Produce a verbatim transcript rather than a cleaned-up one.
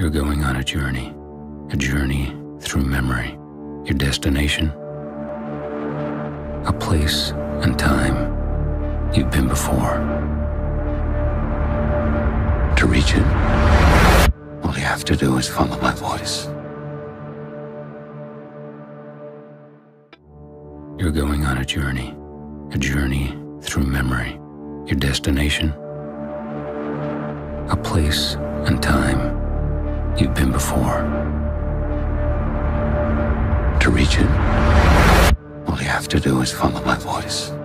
You're going on a journey, a journey through memory. Your destination, a place and time you've been before. To reach it, all you have to do is follow my voice. You're going on a journey, a journey through memory. Your destination, a place and time you've been before. To reach it, all you have to do is follow my voice.